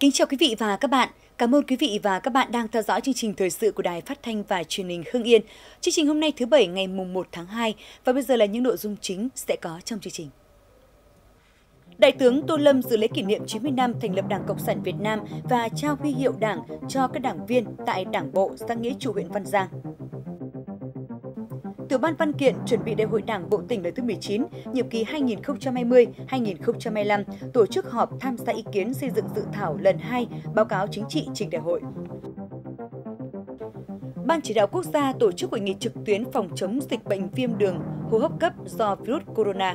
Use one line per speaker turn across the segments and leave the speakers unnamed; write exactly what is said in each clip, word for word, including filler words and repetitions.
Kính chào quý vị và các bạn. Cảm ơn quý vị và các bạn đang theo dõi chương trình thời sự của Đài Phát thanh và Truyền hình Hưng Yên. Chương trình hôm nay thứ Bảy ngày mùng một tháng hai và bây giờ là những nội dung chính sẽ có trong chương trình. Đại tướng Tô Lâm dự lễ kỷ niệm chín mươi năm thành lập Đảng Cộng sản Việt Nam và trao huy hiệu Đảng cho các đảng viên tại Đảng bộ xã Nghĩa Trụ, huyện Văn Giang. Tiểu ban văn kiện chuẩn bị Đại hội Đảng bộ tỉnh lần thứ mười chín, nhiệm kỳ hai nghìn không trăm hai mươi đến hai nghìn không trăm hai mươi lăm, tổ chức họp tham gia ý kiến xây dựng dự thảo lần hai báo cáo chính trị trình Đại hội. Ban Chỉ đạo Quốc gia tổ chức hội nghị trực tuyến phòng chống dịch bệnh viêm đường hô hấp cấp do virus corona.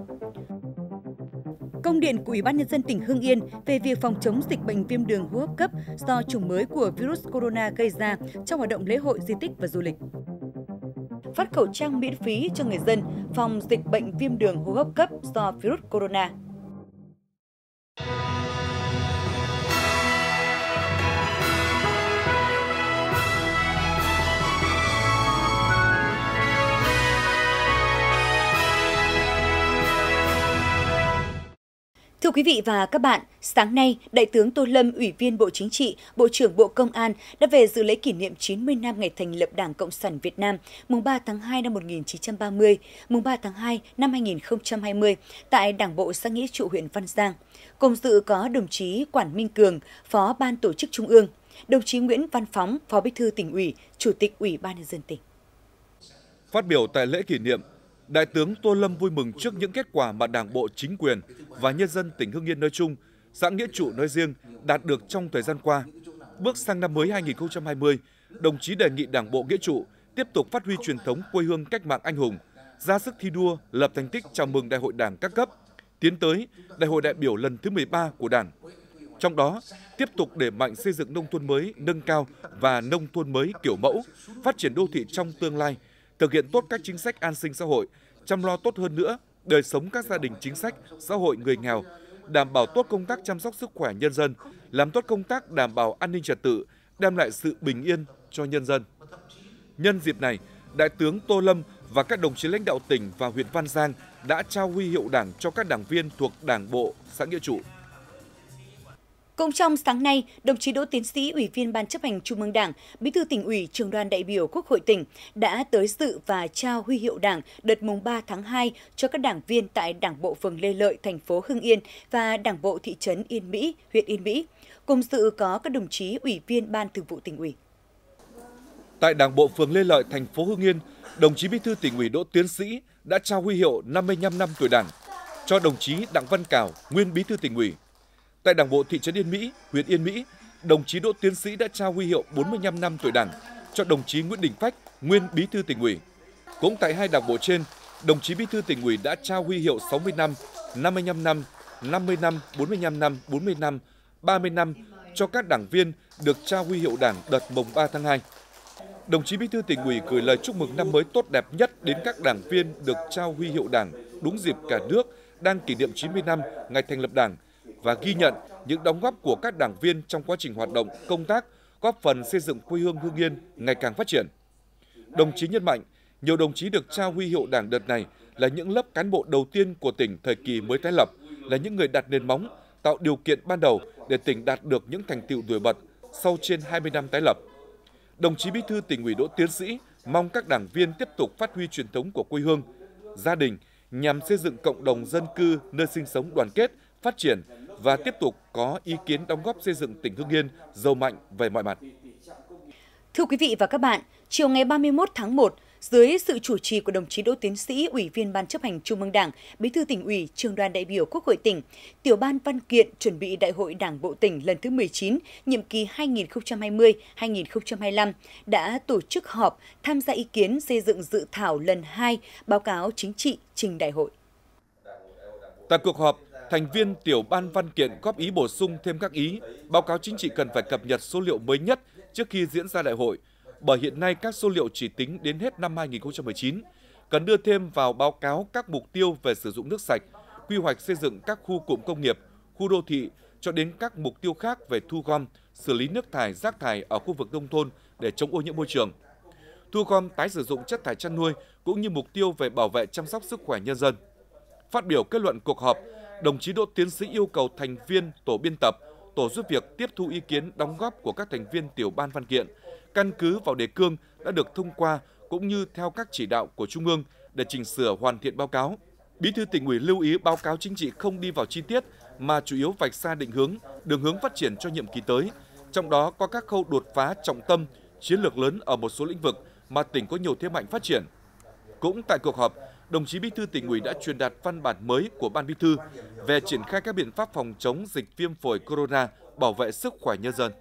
Công điện của Ủy ban Nhân dân tỉnh Hưng Yên về việc phòng chống dịch bệnh viêm đường hô hấp cấp do chủng mới của virus corona gây ra trong hoạt động lễ hội, di tích và du lịch. Phát khẩu trang miễn phí cho người dân phòng dịch bệnh viêm đường hô hấp cấp do virus corona. Thưa quý vị và các bạn, sáng nay, Đại tướng Tô Lâm, Ủy viên Bộ Chính trị, Bộ trưởng Bộ Công an đã về dự lễ kỷ niệm chín mươi năm ngày thành lập Đảng Cộng sản Việt Nam, mùng ba tháng hai năm một nghìn chín trăm ba mươi, mùng ba tháng hai năm hai nghìn không trăm hai mươi, tại Đảng bộ xã Nghĩa Trụ, huyện Văn Giang. Cùng dự có đồng chí Quản Minh Cường, Phó Ban Tổ chức Trung ương, đồng chí Nguyễn Văn Phóng, Phó Bí thư Tỉnh ủy, Chủ tịch Ủy ban Nhân dân tỉnh.
Phát biểu tại lễ kỷ niệm, Đại tướng Tô Lâm vui mừng trước những kết quả mà Đảng bộ, chính quyền và nhân dân tỉnh Hưng Yên nói chung, xã Nghĩa Trụ nói riêng đạt được trong thời gian qua. Bước sang năm mới hai nghìn không trăm hai mươi, đồng chí đề nghị Đảng bộ Nghĩa Trụ tiếp tục phát huy truyền thống quê hương cách mạng anh hùng, ra sức thi đua, lập thành tích chào mừng Đại hội Đảng các cấp, tiến tới Đại hội đại biểu lần thứ mười ba của Đảng. Trong đó, tiếp tục đẩy mạnh xây dựng nông thôn mới nâng cao và nông thôn mới kiểu mẫu, phát triển đô thị trong tương lai, thực hiện tốt các chính sách an sinh xã hội, chăm lo tốt hơn nữa đời sống các gia đình chính sách, xã hội người nghèo, đảm bảo tốt công tác chăm sóc sức khỏe nhân dân, làm tốt công tác đảm bảo an ninh trật tự, đem lại sự bình yên cho nhân dân. Nhân dịp này, Đại tướng Tô Lâm và các đồng chí lãnh đạo tỉnh và huyện Văn Giang đã trao huy hiệu Đảng cho các đảng viên thuộc Đảng bộ xã Nghĩa Trụ.
Cũng trong sáng nay, đồng chí Đỗ Tiến Sĩ, Ủy viên Ban Chấp hành Trung ương Đảng, Bí thư Tỉnh ủy, Trưởng đoàn đại biểu Quốc hội tỉnh đã tới dự và trao huy hiệu Đảng đợt mùng ba tháng hai cho các đảng viên tại Đảng bộ phường Lê Lợi, thành phố Hưng Yên và Đảng bộ thị trấn Yên Mỹ, huyện Yên Mỹ. Cùng dự có các đồng chí Ủy viên Ban Thường vụ Tỉnh ủy.
Tại Đảng bộ phường Lê Lợi, thành phố Hưng Yên, đồng chí Bí thư Tỉnh ủy Đỗ Tiến Sĩ đã trao huy hiệu năm mươi lăm năm tuổi Đảng cho đồng chí Đặng Văn Cảo, nguyên Bí thư Tỉnh ủy. Tại Đảng bộ thị trấn Yên Mỹ, huyện Yên Mỹ, đồng chí Đỗ Tiến Sĩ đã trao huy hiệu bốn mươi lăm năm tuổi Đảng cho đồng chí Nguyễn Đình Phách, nguyên Bí thư Tỉnh ủy. Cũng tại hai đảng bộ trên, đồng chí Bí thư Tỉnh ủy đã trao huy hiệu sáu mươi năm, năm mươi lăm năm, năm mươi năm, bốn mươi lăm năm, bốn mươi năm, ba mươi năm cho các đảng viên được trao huy hiệu Đảng đợt mùng ba tháng hai. Đồng chí Bí thư Tỉnh ủy gửi lời chúc mừng năm mới tốt đẹp nhất đến các đảng viên được trao huy hiệu Đảng đúng dịp cả nước đang kỷ niệm chín mươi năm ngày thành lập Đảng, và ghi nhận những đóng góp của các đảng viên trong quá trình hoạt động, công tác, góp phần xây dựng quê hương Hưng Yên ngày càng phát triển. Đồng chí nhấn mạnh, nhiều đồng chí được trao huy hiệu Đảng đợt này là những lớp cán bộ đầu tiên của tỉnh thời kỳ mới tái lập, là những người đặt nền móng, tạo điều kiện ban đầu để tỉnh đạt được những thành tựu nổi bật sau trên hai mươi năm tái lập. Đồng chí Bí thư Tỉnh ủy Đỗ Tiến Sĩ mong các đảng viên tiếp tục phát huy truyền thống của quê hương, gia đình nhằm xây dựng cộng đồng dân cư nơi sinh sống đoàn kết, phát triển và tiếp tục có ý kiến đóng góp xây dựng tỉnh Hưng Yên giàu mạnh về mọi mặt.
Thưa quý vị và các bạn, chiều ngày ba mươi mốt tháng một, dưới sự chủ trì của đồng chí Đỗ Tiến Sĩ, Ủy viên Ban Chấp hành Trung ương Đảng, Bí thư Tỉnh ủy, Trưởng đoàn đại biểu Quốc hội tỉnh, Tiểu ban văn kiện chuẩn bị Đại hội Đảng bộ tỉnh lần thứ mười chín, nhiệm kỳ hai nghìn không trăm hai mươi đến hai nghìn không trăm hai mươi lăm đã tổ chức họp tham gia ý kiến xây dựng dự thảo lần hai báo cáo chính trị trình Đại hội.
Tại cuộc họp, thành viên Tiểu ban văn kiện góp ý bổ sung thêm các ý, báo cáo chính trị cần phải cập nhật số liệu mới nhất trước khi diễn ra đại hội, bởi hiện nay các số liệu chỉ tính đến hết năm hai nghìn không trăm mười chín, cần đưa thêm vào báo cáo các mục tiêu về sử dụng nước sạch, quy hoạch xây dựng các khu cụm công nghiệp, khu đô thị cho đến các mục tiêu khác về thu gom, xử lý nước thải, rác thải ở khu vực nông thôn để chống ô nhiễm môi trường, thu gom tái sử dụng chất thải chăn nuôi cũng như mục tiêu về bảo vệ chăm sóc sức khỏe nhân dân. Phát biểu kết luận cuộc họp, đồng chí Đỗ Tiến Sĩ yêu cầu thành viên tổ biên tập, tổ giúp việc tiếp thu ý kiến đóng góp của các thành viên tiểu ban văn kiện, căn cứ vào đề cương đã được thông qua cũng như theo các chỉ đạo của Trung ương để chỉnh sửa hoàn thiện báo cáo. Bí thư Tỉnh ủy lưu ý báo cáo chính trị không đi vào chi tiết mà chủ yếu vạch ra định hướng, đường hướng phát triển cho nhiệm kỳ tới. Trong đó có các khâu đột phá trọng tâm, chiến lược lớn ở một số lĩnh vực mà tỉnh có nhiều thế mạnh phát triển. Cũng tại cuộc họp, đồng chí Bí thư Tỉnh ủy đã truyền đạt văn bản mới của Ban Bí thư về triển khai các biện pháp phòng chống dịch viêm phổi corona, bảo vệ sức khỏe nhân dân.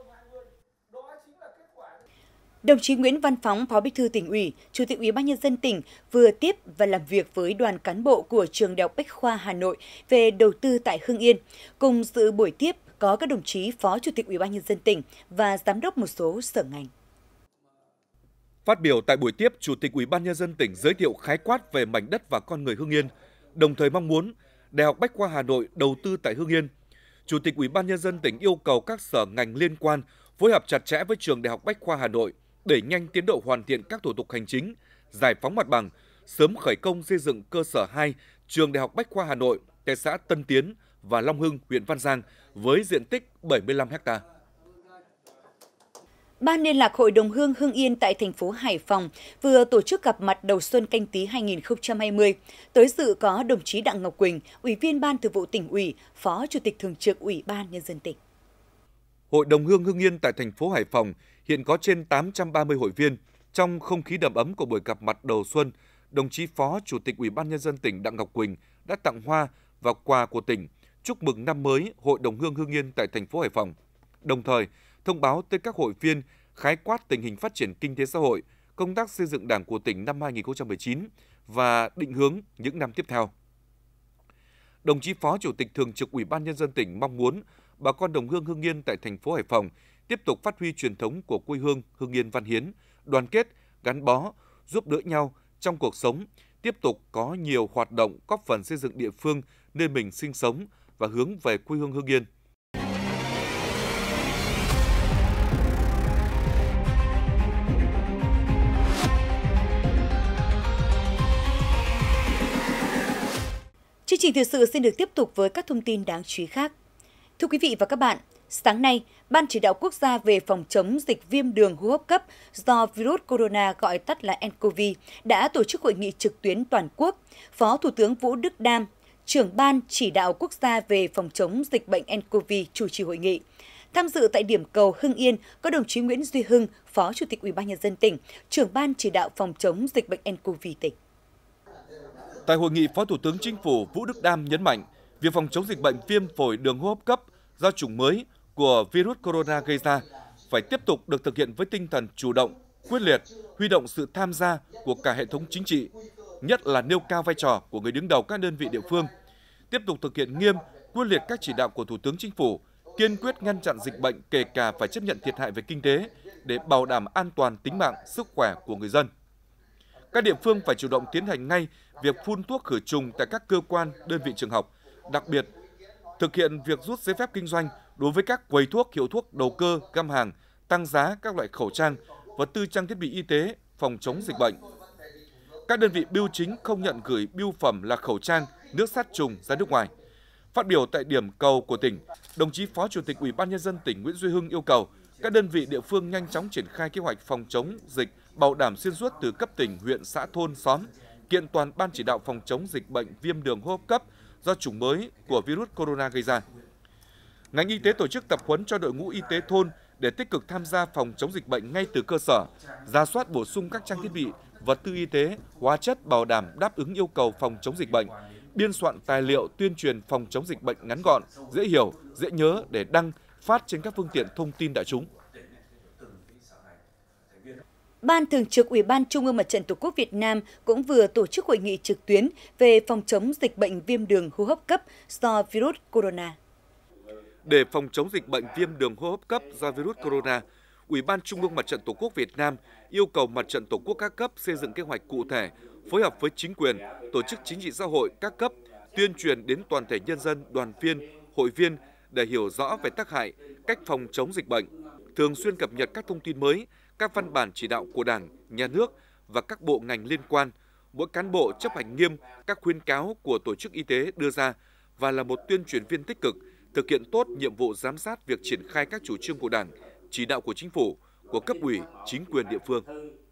Đồng chí Nguyễn Văn Phóng, Phó Bí thư Tỉnh ủy, Chủ tịch Ủy ban Nhân dân tỉnh vừa tiếp và làm việc với đoàn cán bộ của Trường Đại học Bách khoa Hà Nội về đầu tư tại Hưng Yên. Cùng dự buổi tiếp có các đồng chí Phó Chủ tịch Ủy ban Nhân dân tỉnh và Giám đốc một số sở ngành.
Phát biểu tại buổi tiếp, Chủ tịch Ủy ban Nhân dân tỉnh giới thiệu khái quát về mảnh đất và con người Hưng Yên, đồng thời mong muốn Đại học Bách khoa Hà Nội đầu tư tại Hưng Yên. Chủ tịch Ủy ban Nhân dân tỉnh yêu cầu các sở ngành liên quan phối hợp chặt chẽ với Trường Đại học Bách khoa Hà Nội, đẩy nhanh tiến độ hoàn thiện các thủ tục hành chính, giải phóng mặt bằng, sớm khởi công xây dựng cơ sở hai Trường Đại học Bách khoa Hà Nội tại xã Tân Tiến và Long Hưng, huyện Văn Giang với diện tích bảy mươi lăm ha.
Ban Liên lạc Hội đồng Hương Hưng Yên tại thành phố Hải Phòng vừa tổ chức gặp mặt đầu xuân Canh Tý hai nghìn không trăm hai mươi. Tới dự có đồng chí Đặng Ngọc Quỳnh, Ủy viên Ban Thường vụ Tỉnh ủy, Phó Chủ tịch Thường trực Ủy ban Nhân dân tỉnh.
Hội đồng Hương Hưng Yên tại thành phố Hải Phòng hiện có trên tám trăm ba mươi hội viên. Trong không khí đầm ấm của buổi gặp mặt đầu xuân, đồng chí Phó Chủ tịch Ủy ban Nhân dân tỉnh Đặng Ngọc Quỳnh đã tặng hoa và quà của tỉnh chúc mừng năm mới Hội đồng Hương Hưng Yên tại thành phố Hải Phòng. Đồng thời, thông báo tới các hội viên khái quát tình hình phát triển kinh tế xã hội, công tác xây dựng Đảng của tỉnh năm hai nghìn không trăm mười chín và định hướng những năm tiếp theo. Đồng chí Phó Chủ tịch Thường trực Ủy ban Nhân dân tỉnh mong muốn bà con đồng hương Hưng Yên tại thành phố Hải Phòng tiếp tục phát huy truyền thống của quê hương Hưng Yên văn hiến, đoàn kết, gắn bó, giúp đỡ nhau trong cuộc sống, tiếp tục có nhiều hoạt động góp phần xây dựng địa phương nơi mình sinh sống và hướng về quê hương Hưng Yên.
Chương trình thời sự xin được tiếp tục với các thông tin đáng chú ý khác. Thưa quý vị và các bạn, sáng nay, Ban Chỉ đạo Quốc gia về phòng chống dịch viêm đường hô hấp cấp do virus corona gọi tắt là nCoV đã tổ chức hội nghị trực tuyến toàn quốc. Phó Thủ tướng Vũ Đức Đam, trưởng Ban Chỉ đạo Quốc gia về phòng chống dịch bệnh nCoV chủ trì hội nghị. Tham dự tại điểm cầu Hưng Yên có đồng chí Nguyễn Duy Hưng, Phó Chủ tịch Ủy ban Nhân dân tỉnh, trưởng Ban Chỉ đạo phòng chống dịch bệnh nCoV tỉnh.
Tại hội nghị, Phó Thủ tướng Chính phủ Vũ Đức Đam nhấn mạnh, việc phòng chống dịch bệnh viêm phổi đường hô hấp cấp do chủng mới của virus corona gây ra phải tiếp tục được thực hiện với tinh thần chủ động, quyết liệt, huy động sự tham gia của cả hệ thống chính trị, nhất là nêu cao vai trò của người đứng đầu các đơn vị địa phương, tiếp tục thực hiện nghiêm, quyết liệt các chỉ đạo của Thủ tướng Chính phủ, kiên quyết ngăn chặn dịch bệnh kể cả phải chấp nhận thiệt hại về kinh tế để bảo đảm an toàn tính mạng, sức khỏe của người dân. Các địa phương phải chủ động tiến hành ngay việc phun thuốc khử trùng tại các cơ quan, đơn vị trường học, đặc biệt thực hiện việc rút giấy phép kinh doanh đối với các quầy thuốc, hiệu thuốc đầu cơ, găm hàng, tăng giá các loại khẩu trang, vật tư trang thiết bị y tế, phòng chống dịch bệnh. Các đơn vị bưu chính không nhận gửi bưu phẩm là khẩu trang, nước sát trùng ra nước ngoài. Phát biểu tại điểm cầu của tỉnh, đồng chí Phó Chủ tịch Ủy ban Nhân dân tỉnh Nguyễn Duy Hưng yêu cầu các đơn vị địa phương nhanh chóng triển khai kế hoạch phòng chống dịch, bảo đảm xuyên suốt từ cấp tỉnh, huyện, xã, thôn, xóm, kiện toàn Ban Chỉ đạo phòng chống dịch bệnh viêm đường hô hấp cấp do chủng mới của virus corona gây ra. Ngành y tế tổ chức tập huấn cho đội ngũ y tế thôn để tích cực tham gia phòng chống dịch bệnh ngay từ cơ sở, rà soát bổ sung các trang thiết bị, vật tư y tế, hóa chất bảo đảm đáp ứng yêu cầu phòng chống dịch bệnh, biên soạn tài liệu tuyên truyền phòng chống dịch bệnh ngắn gọn, dễ hiểu, dễ nhớ để đăng, phát trên các phương tiện thông tin đại chúng.
Ban Thường trực Ủy ban Trung ương Mặt trận Tổ quốc Việt Nam cũng vừa tổ chức hội nghị trực tuyến về phòng chống dịch bệnh viêm đường hô hấp cấp do virus corona.
Để phòng chống dịch bệnh viêm đường hô hấp cấp do virus corona, Ủy ban Trung ương Mặt trận Tổ quốc Việt Nam yêu cầu Mặt trận Tổ quốc các cấp xây dựng kế hoạch cụ thể, phối hợp với chính quyền, tổ chức chính trị xã hội các cấp, tuyên truyền đến toàn thể nhân dân, đoàn viên, hội viên để hiểu rõ về tác hại, cách phòng chống dịch bệnh, thường xuyên cập nhật các thông tin mới, các văn bản chỉ đạo của Đảng, Nhà nước và các bộ ngành liên quan. Mỗi cán bộ chấp hành nghiêm các khuyến cáo của tổ chức y tế đưa ra và là một tuyên truyền viên tích cực, thực hiện tốt nhiệm vụ giám sát việc triển khai các chủ trương của Đảng, chỉ đạo của Chính phủ, của cấp ủy, chính quyền địa phương.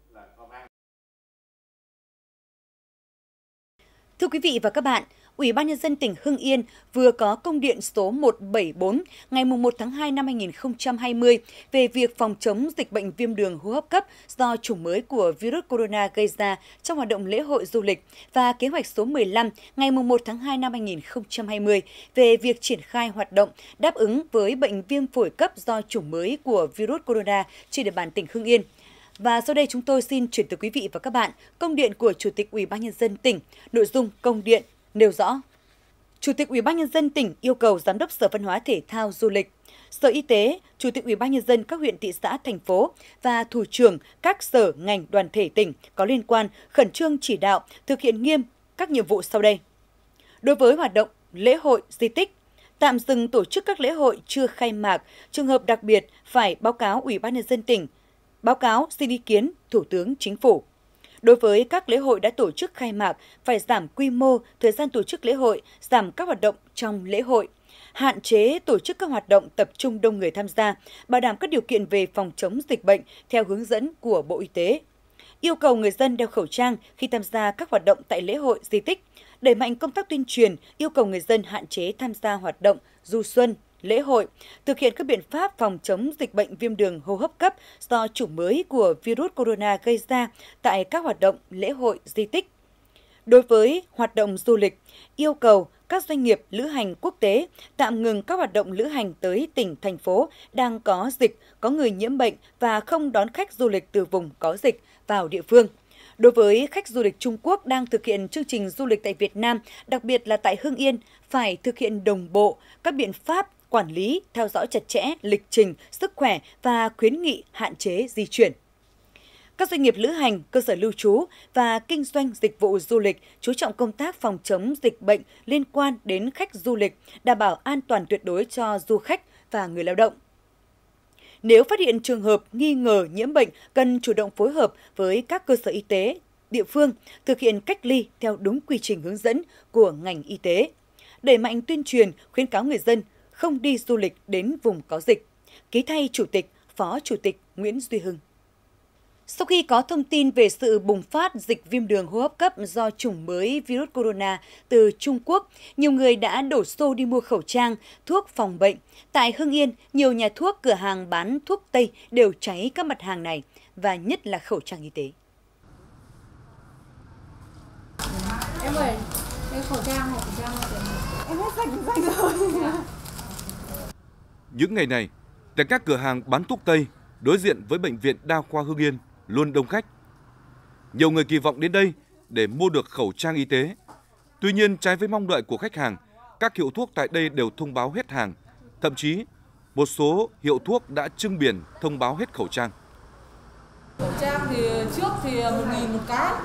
Thưa quý vị và các bạn, Ủy ban Nhân dân tỉnh Hưng Yên vừa có công điện số một trăm bảy mươi bốn ngày một tháng hai năm hai nghìn không trăm hai mươi về việc phòng chống dịch bệnh viêm đường hô hấp cấp do chủng mới của virus corona gây ra trong hoạt động lễ hội du lịch và kế hoạch số mười lăm ngày một tháng hai năm hai nghìn không trăm hai mươi về việc triển khai hoạt động đáp ứng với bệnh viêm phổi cấp do chủng mới của virus corona trên địa bàn tỉnh Hưng Yên. Và sau đây chúng tôi xin chuyển tới quý vị và các bạn công điện của Chủ tịch Ủy ban Nhân dân tỉnh. Nội dung công điện nêu rõ: Chủ tịch Ủy ban Nhân dân tỉnh yêu cầu Giám đốc Sở Văn hóa Thể thao Du lịch, Sở Y tế, Chủ tịch Ủy ban Nhân dân các huyện, thị xã, thành phố và thủ trưởng các sở ngành đoàn thể tỉnh có liên quan khẩn trương chỉ đạo thực hiện nghiêm các nhiệm vụ sau đây. Đối với hoạt động lễ hội di tích, tạm dừng tổ chức các lễ hội chưa khai mạc, trường hợp đặc biệt phải báo cáo Ủy ban Nhân dân tỉnh, báo cáo xin ý kiến Thủ tướng Chính phủ. Đối với các lễ hội đã tổ chức khai mạc, phải giảm quy mô, thời gian tổ chức lễ hội, giảm các hoạt động trong lễ hội, hạn chế tổ chức các hoạt động tập trung đông người tham gia, bảo đảm các điều kiện về phòng chống dịch bệnh theo hướng dẫn của Bộ Y tế. Yêu cầu người dân đeo khẩu trang khi tham gia các hoạt động tại lễ hội di tích, đẩy mạnh công tác tuyên truyền, yêu cầu người dân hạn chế tham gia hoạt động du xuân, lễ hội, thực hiện các biện pháp phòng chống dịch bệnh viêm đường hô hấp cấp do chủng mới của virus corona gây ra tại các hoạt động lễ hội di tích. Đối với hoạt động du lịch, yêu cầu các doanh nghiệp lữ hành quốc tế tạm ngừng các hoạt động lữ hành tới tỉnh, thành phố đang có dịch, có người nhiễm bệnh và không đón khách du lịch từ vùng có dịch vào địa phương. Đối với khách du lịch Trung Quốc đang thực hiện chương trình du lịch tại Việt Nam, đặc biệt là tại Hưng Yên, phải thực hiện đồng bộ các biện pháp quản lý, theo dõi chặt chẽ lịch trình, sức khỏe và khuyến nghị hạn chế di chuyển. Các doanh nghiệp lữ hành, cơ sở lưu trú và kinh doanh dịch vụ du lịch chú trọng công tác phòng chống dịch bệnh liên quan đến khách du lịch, đảm bảo an toàn tuyệt đối cho du khách và người lao động. Nếu phát hiện trường hợp nghi ngờ nhiễm bệnh, cần chủ động phối hợp với các cơ sở y tế, địa phương, thực hiện cách ly theo đúng quy trình hướng dẫn của ngành y tế. Đẩy mạnh tuyên truyền, khuyến cáo người dân không đi du lịch đến vùng có dịch. Ký thay Chủ tịch, Phó Chủ tịch Nguyễn Duy Hưng. Sau khi có thông tin về sự bùng phát dịch viêm đường hô hấp cấp do chủng mới virus corona từ Trung Quốc, nhiều người đã đổ xô đi mua khẩu trang, thuốc phòng bệnh. Tại Hưng Yên, nhiều nhà thuốc, cửa hàng bán thuốc Tây đều cháy các mặt hàng này, và nhất là khẩu trang y tế.
Em ơi, cái khẩu trang này, khẩu trang này, em hết sạch sạch rồi.
Những ngày này, tại các cửa hàng bán thuốc Tây đối diện với Bệnh viện Đa khoa Hưng Yên luôn đông khách. Nhiều người kỳ vọng đến đây để mua được khẩu trang y tế. Tuy nhiên, trái với mong đợi của khách hàng, các hiệu thuốc tại đây đều thông báo hết hàng. Thậm chí, một số hiệu thuốc đã trưng biển thông báo hết khẩu trang.
Khẩu trang thì trước thì một nghìn một cái,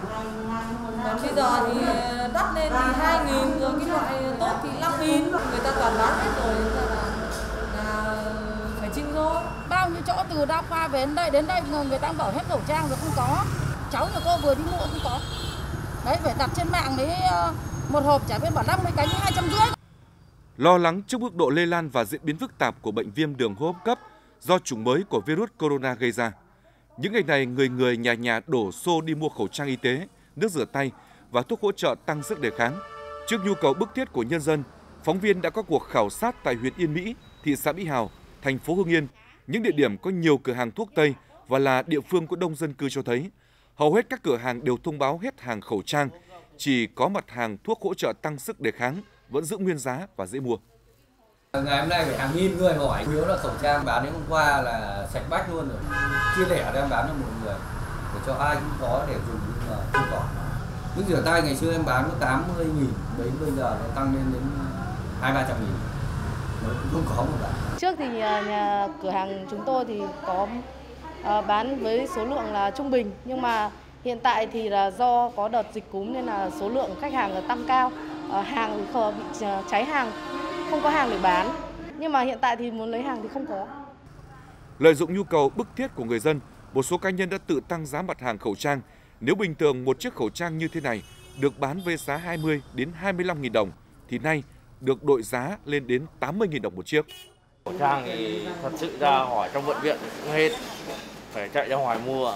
còn bây giờ thì đắt lên thì hai nghìn, rồi cái loại tốt thì năm nghìn. Người ta toàn bán hết rồi, nên là, là phải trưng thôi.
Bao nhiêu chỗ từ Đa khoa về đến đây, đến đây người ta bảo hết khẩu trang rồi không có. Cháu nhà cô vừa đi mua không có. Đấy, phải đặt trên mạng mới một hộp chả biết bảo năm mươi cái như hai trăm rưỡi.
Lo lắng trước mức độ lây lan và diễn biến phức tạp của bệnh viêm đường hô hấp cấp do chủng mới của virus corona gây ra, những ngày này người người nhà nhà đổ xô đi mua khẩu trang y tế, nước rửa tay và thuốc hỗ trợ tăng sức đề kháng. Trước nhu cầu bức thiết của nhân dân, phóng viên đã có cuộc khảo sát tại huyện Yên Mỹ, thị xã Mỹ Hào, thành phố Hưng Yên, những địa điểm có nhiều cửa hàng thuốc Tây và là địa phương có đông dân cư cho thấy, hầu hết các cửa hàng đều thông báo hết hàng khẩu trang, chỉ có mặt hàng thuốc hỗ trợ tăng sức đề kháng vẫn giữ nguyên giá và dễ mua.
Ngày hôm nay phải hàng nghìn người hỏi, chủ yếu là khẩu trang bán đến hôm qua là sạch bách luôn rồi, chia lẻ đem bán cho một người để cho ai cũng có để dùng, nhưng mà không có. Nước rửa tay ngày xưa em bán có tám mươi nghìn, đấy bây giờ nó tăng lên đến hai ba trăm nghìn, nó cũng không có một bạn.
Trước thì nhà, nhà cửa hàng chúng tôi thì có uh, bán với số lượng là trung bình, nhưng mà hiện tại thì là do có đợt dịch cúm nên là số lượng khách hàng là tăng cao, uh, hàng thì bị cháy hàng, không có hàng để bán, nhưng mà hiện tại thì muốn lấy hàng thì không có.
Lợi dụng nhu cầu bức thiết của người dân, một số cá nhân đã tự tăng giá mặt hàng khẩu trang. Nếu bình thường một chiếc khẩu trang như thế này được bán với giá hai mươi đến hai mươi lăm nghìn đồng, thì nay được đội giá lên đến tám mươi nghìn đồng một chiếc.
Khẩu trang thì thật sự ra hỏi trong bệnh viện thì cũng hết, phải chạy ra ngoài mua.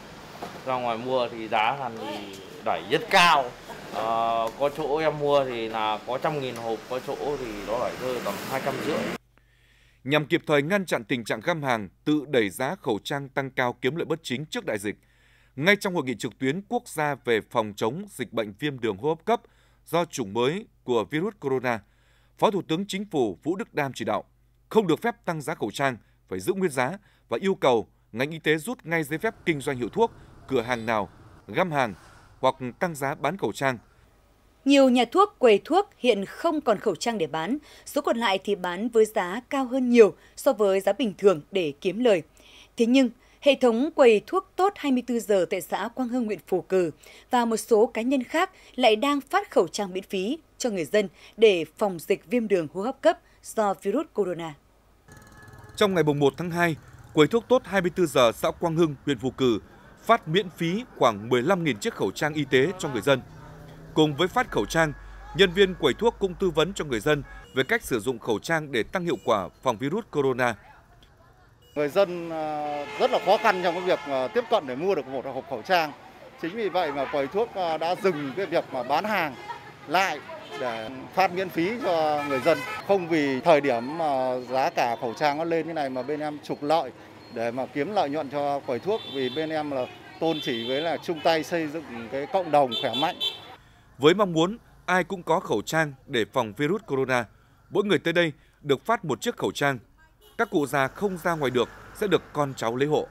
Ra ngoài mua thì giá hàng thì đẩy rất cao. À, có chỗ em mua thì là có trăm nghìn hộp, có chỗ thì nó đẩy rơi tầm hai trăm rưỡi.
Nhằm kịp thời ngăn chặn tình trạng găm hàng, tự đẩy giá khẩu trang tăng cao kiếm lợi bất chính trước đại dịch, ngay trong hội nghị trực tuyến quốc gia về phòng chống dịch bệnh viêm đường hô hấp cấp do chủng mới của virus corona, Phó Thủ tướng Chính phủ Vũ Đức Đam chỉ đạo không được phép tăng giá khẩu trang, phải giữ nguyên giá và yêu cầu ngành y tế rút ngay giấy phép kinh doanh hiệu thuốc, cửa hàng nào găm hàng hoặc tăng giá bán khẩu trang.
Nhiều nhà thuốc, quầy thuốc hiện không còn khẩu trang để bán, số còn lại thì bán với giá cao hơn nhiều so với giá bình thường để kiếm lời. Thế nhưng, hệ thống quầy thuốc tốt hai mươi tư giờ tại xã Quang Hưng, huyện Phù Cử và một số cá nhân khác lại đang phát khẩu trang miễn phí cho người dân để phòng dịch viêm đường hô hấp cấp do virus corona.
Trong ngày một tháng hai, quầy thuốc tốt hai mươi tư giờ xã Quang Hưng, huyện Phù Cử phát miễn phí khoảng mười lăm nghìn chiếc khẩu trang y tế cho người dân. Cùng với phát khẩu trang, nhân viên quầy thuốc cũng tư vấn cho người dân về cách sử dụng khẩu trang để tăng hiệu quả phòng virus corona.
Người dân rất là khó khăn trong cái việc tiếp cận để mua được một hộp khẩu trang. Chính vì vậy mà quầy thuốc đã dừng cái việc mà bán hàng lại để phát miễn phí cho người dân. Không vì thời điểm mà giá cả khẩu trang nó lên như này mà bên em trục lợi để mà kiếm lợi nhuận cho quầy thuốc, vì bên em là tôn chỉ với là chung tay xây dựng cái cộng đồng khỏe mạnh.
Với mong muốn ai cũng có khẩu trang để phòng virus corona, mỗi người tới đây được phát một chiếc khẩu trang. Các cụ già không ra ngoài được sẽ được con cháu lấy hộ.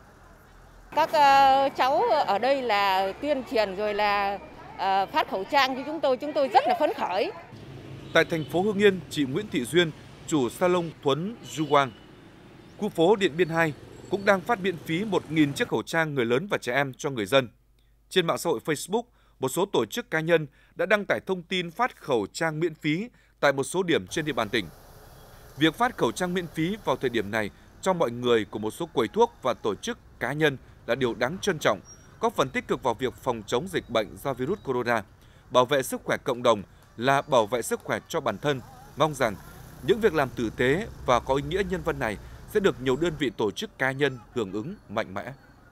Các uh, cháu ở đây là tuyên truyền rồi là uh, phát khẩu trang cho chúng tôi, chúng tôi rất là phấn khởi.
Tại thành phố Hưng Yên, chị Nguyễn Thị Duyên, chủ salon Thuấn Du Quang, khu phố Điện Biên hai cũng đang phát miễn phí một nghìn chiếc khẩu trang người lớn và trẻ em cho người dân. Trên mạng xã hội Facebook, một số tổ chức cá nhân đã đăng tải thông tin phát khẩu trang miễn phí tại một số điểm trên địa bàn tỉnh. Việc phát khẩu trang miễn phí vào thời điểm này cho mọi người của một số quầy thuốc và tổ chức cá nhân là điều đáng trân trọng, góp phần tích cực vào việc phòng chống dịch bệnh do virus corona, bảo vệ sức khỏe cộng đồng là bảo vệ sức khỏe cho bản thân. Mong rằng những việc làm tử tế và có ý nghĩa nhân văn này sẽ được nhiều đơn vị tổ chức cá nhân hưởng ứng mạnh mẽ.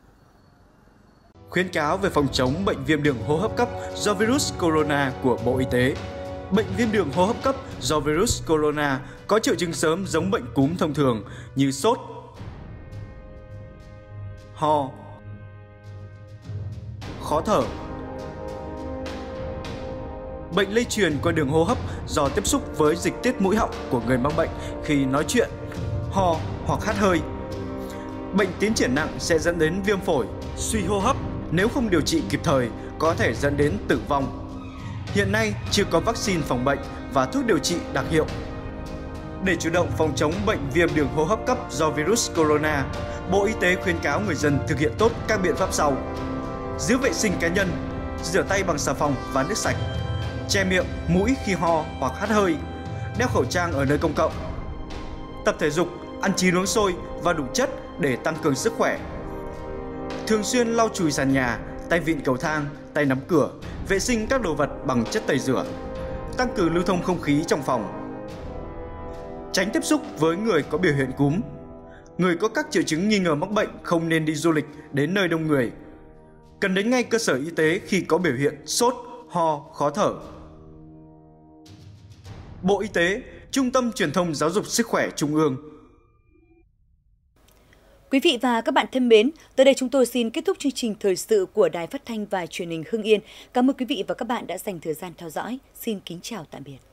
Khuyến cáo về phòng chống bệnh viêm đường hô hấp cấp do virus corona của Bộ Y tế. Bệnh viêm đường hô hấp cấp do virus corona có triệu chứng sớm giống bệnh cúm thông thường như sốt, ho, khó thở. Bệnh lây truyền qua đường hô hấp do tiếp xúc với dịch tiết mũi họng của người mắc bệnh khi nói chuyện, ho hoặc hắt hơi. Bệnh tiến triển nặng sẽ dẫn đến viêm phổi, suy hô hấp. Nếu không điều trị kịp thời, có thể dẫn đến tử vong. Hiện nay chưa có vaccine phòng bệnh và thuốc điều trị đặc hiệu. Để chủ động phòng chống bệnh viêm đường hô hấp cấp do virus corona, Bộ Y tế khuyến cáo người dân thực hiện tốt các biện pháp sau: giữ vệ sinh cá nhân, rửa tay bằng xà phòng và nước sạch, che miệng, mũi khi ho hoặc hắt hơi, đeo khẩu trang ở nơi công cộng, tập thể dục, ăn chín uống sôi và đủ chất để tăng cường sức khỏe. Thường xuyên lau chùi sàn nhà, tay vịn cầu thang, tay nắm cửa, vệ sinh các đồ vật bằng chất tẩy rửa, tăng cường lưu thông không khí trong phòng. Tránh tiếp xúc với người có biểu hiện cúm. Người có các triệu chứng nghi ngờ mắc bệnh không nên đi du lịch đến nơi đông người. Cần đến ngay cơ sở y tế khi có biểu hiện sốt, ho, khó thở. Bộ Y tế, Trung tâm Truyền thông Giáo dục Sức khỏe Trung ương.
Quý vị và các bạn thân mến, tới đây chúng tôi xin kết thúc chương trình thời sự của Đài Phát thanh và Truyền hình Hưng Yên. Cảm ơn quý vị và các bạn đã dành thời gian theo dõi. Xin kính chào tạm biệt.